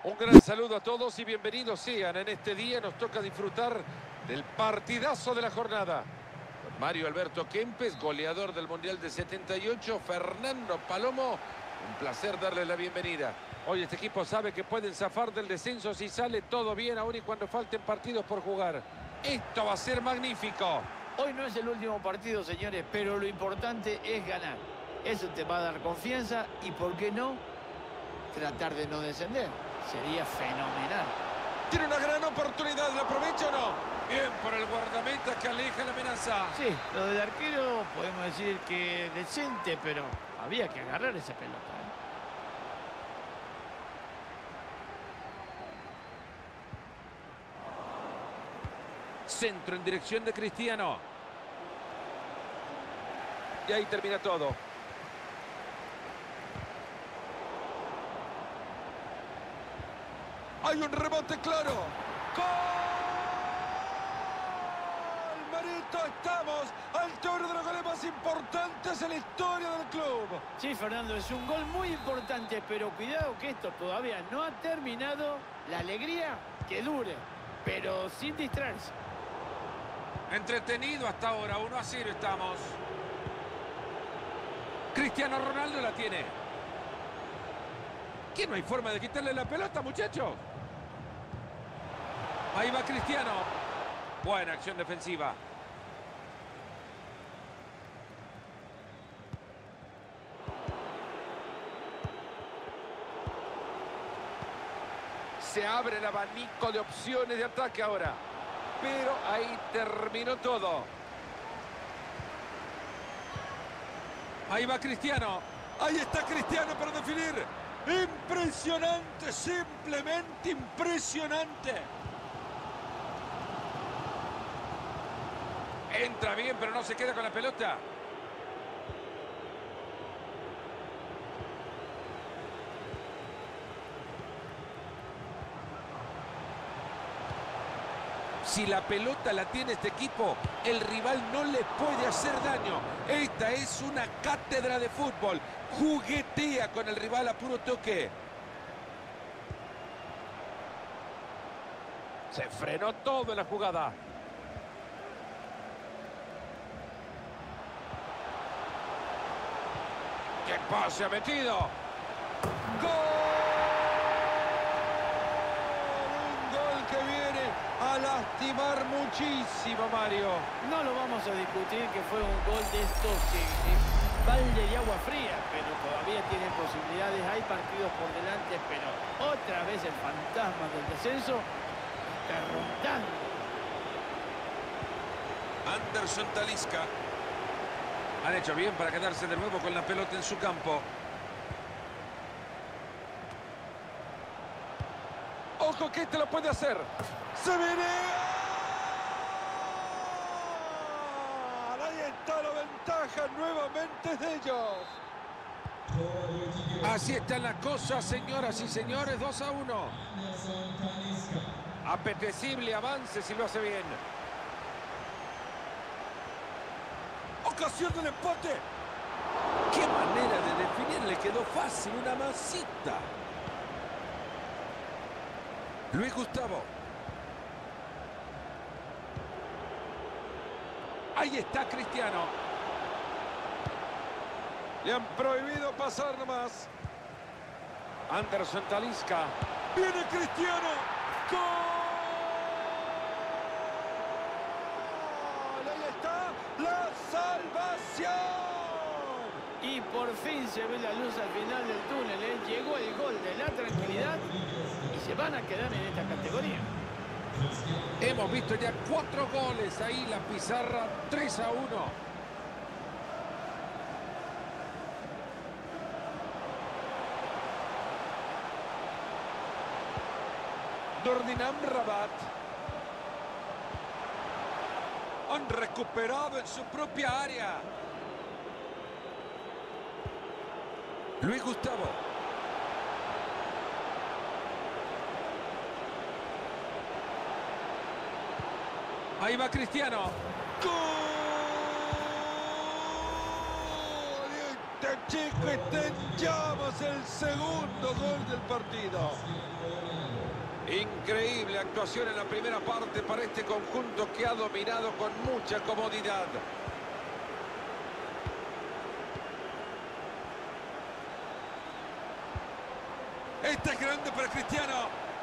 Un gran saludo a todos y bienvenidos sean. En este día nos toca disfrutar del partidazo de la jornada. Con Mario Alberto Kempes, goleador del Mundial de 78, Fernando Palomo. Un placer darle la bienvenida. Hoy este equipo sabe que pueden zafar del descenso si sale todo bien, aún y cuando falten partidos por jugar. Esto va a ser magnífico. Hoy no es el último partido, señores, pero lo importante es ganar. Eso te va a dar confianza y, ¿por qué no?, tratar de no descender. Sería fenomenal. Tiene una gran oportunidad, ¿la aprovecha o no? Bien por el guardameta que aleja la amenaza. Sí, lo del arquero podemos decir que decente, pero había que agarrar esa pelota, ¿eh? Centro en dirección de Cristiano. Y ahí termina todo. Hay un rebote claro. ¡Gol! Marito, estamos al tono de los goles más importantes en la historia del club. Sí, Fernando, es un gol muy importante, pero cuidado que esto todavía no ha terminado. La alegría que dure, pero sin distraerse. Entretenido hasta ahora, 1-0 estamos. Cristiano Ronaldo la tiene. ¿Qué no hay forma de quitarle la pelota, muchachos? Ahí va Cristiano. Buena acción defensiva. Se abre el abanico de opciones de ataque ahora. Pero ahí terminó todo. Ahí va Cristiano. Ahí está Cristiano para definir. Impresionante, simplemente impresionante. Entra bien, pero no se queda con la pelota. Si la pelota la tiene este equipo, el rival no le puede hacer daño. Esta es una cátedra de fútbol. Juguetea con el rival a puro toque. Se frenó todo en la jugada. ¡Qué pase ha metido! ¡Gol! A lastimar muchísimo, Mario. No lo vamos a discutir que fue un gol de estos que balde de agua fría, pero todavía tienen posibilidades, hay partidos por delante, pero otra vez el fantasma del descenso está rondando. Anderson Talisca. Han hecho bien para quedarse de nuevo con la pelota en su campo. ¡Ojo que este lo puede hacer! ¡Se viene! ¡Ahí está la ventaja nuevamente de ellos! Así están las cosas, señoras y señores, 2-1. Apetecible avance si lo hace bien. ¡Ocasión del empate! ¡Qué manera de definir! Le quedó fácil, una masita. Luis Gustavo. Ahí está Cristiano. Le han prohibido pasar nomás. Anderson Talisca. Viene Cristiano. ¡Gol! Ahí está la salvación. Y por fin se ve la luz al final del túnel, ¿eh? Llegó el gol de la tranquilidad y se van a quedar en esta categoría. Hemos visto ya 4 goles ahí, la pizarra 3-1. Nordinam Rabat. Han recuperado en su propia área. Luis Gustavo. Ahí va Cristiano. ¡Gol! Este Pacheco está en llamas, el segundo gol del partido. Increíble actuación en la primera parte para este conjunto que ha dominado con mucha comodidad. Este es grande para Cristiano.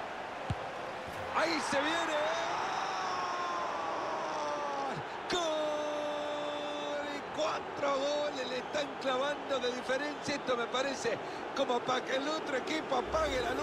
Ahí se viene. ¡Gol! Y 4 goles le están clavando de diferencia. Esto me parece como para que el otro equipo apague la luz.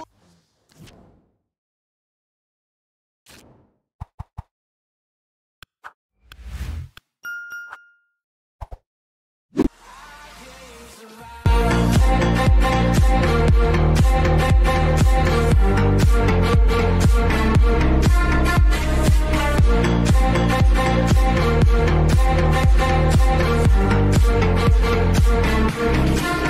Yeah.